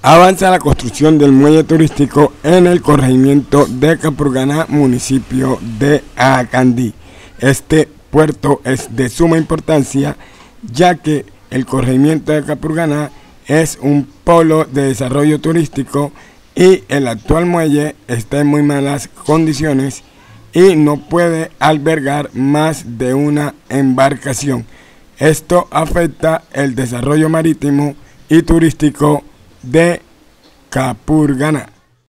Avanza la construcción del muelle turístico en el corregimiento de Capurganá, municipio de Acandí. Este puerto es de suma importancia, ya que el corregimiento de Capurganá es un polo de desarrollo turístico y el actual muelle está en muy malas condiciones y no puede albergar más de una embarcación. Esto afecta el desarrollo marítimo y turístico de Capurganá.